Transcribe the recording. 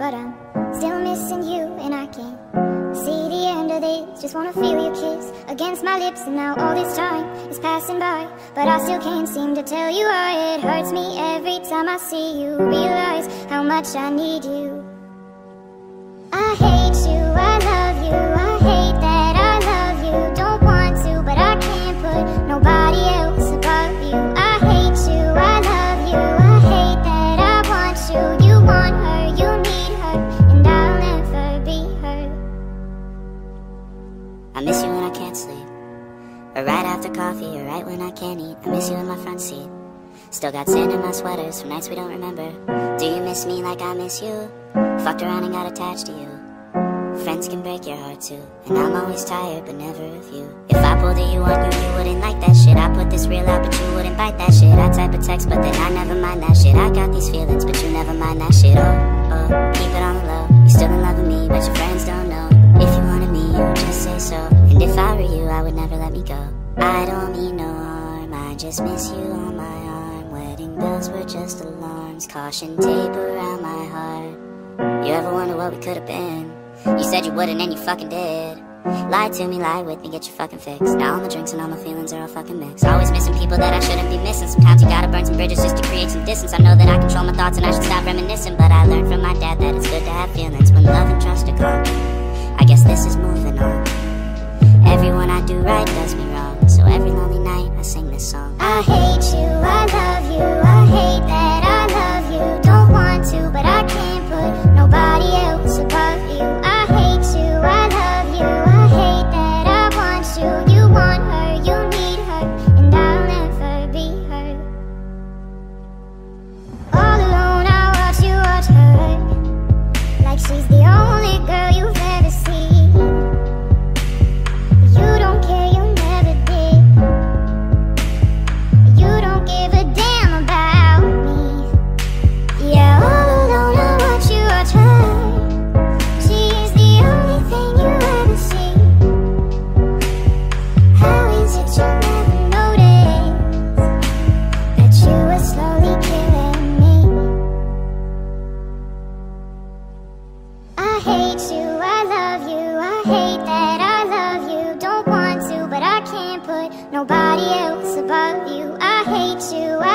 but I'm still missing you, and I can't see the end of this. Just wanna feel your kiss against my lips, and now all this time is passing by, but I still can't seem to tell you why. It hurts me every time I see you, realize how much I need you. I hate you, I love you, I hate that I love you. Don't want to, but I can't put nobody else above you. I hate you, I love you, I hate that I want you. You want her, you need her, and I'll never be her. I miss you when I can't sleep, or right after coffee, or right when I can't eat. I miss you in my front seat. Still got sand in my sweaters from nights we don't remember. Do you miss me like I miss you? Fucked around and got attached to you. Friends can break your heart too, and I'm always tired but never of you. If I pulled a you on you, you wouldn't like that shit. I put this real out but you wouldn't bite that shit. I type a text but then I never mind that shit. I got these feelings but you never mind that shit. Oh, keep it on the low. You still in love with me but your friends don't know. If you wanted me, you would just say so, and if I were you, I would never let me go. I don't mean no harm, I just miss you on my arm. Wedding bells were just alarms, caution tape around my heart. You ever wonder what we could have been? You said you wouldn't and you fucking did. Lie to me, lie with me, get your fucking fix. Now all my drinks and all my feelings are all fucking mixed. Always missing people that I shouldn't be missing. Sometimes you gotta burn some bridges just to create some distance. I know that I control my thoughts and I should stop reminiscing, but I learned from my dad that it's good to have feelings when love and trust are gone. I guess this is moving on. Everyone I do right does me wrong, so every lonely night I sing this song. I hate you, I love you, I hate that I love you. Don't want to, but I can't put nobody else above you. I hate you, I love you, I hate that I want you. You want her, you need her, and I'll never be her. All alone I watch her, like she's the only girl you've ever seen. You don't care, you never did. You don't give a damn about me. Yeah, all alone I watch her. She is the only thing you ever see. How is it you never noticed that you were slowly killing me? I hate you, I love you, I hate that I love you. Don't want to, but I can't put nobody else above you. I hate you,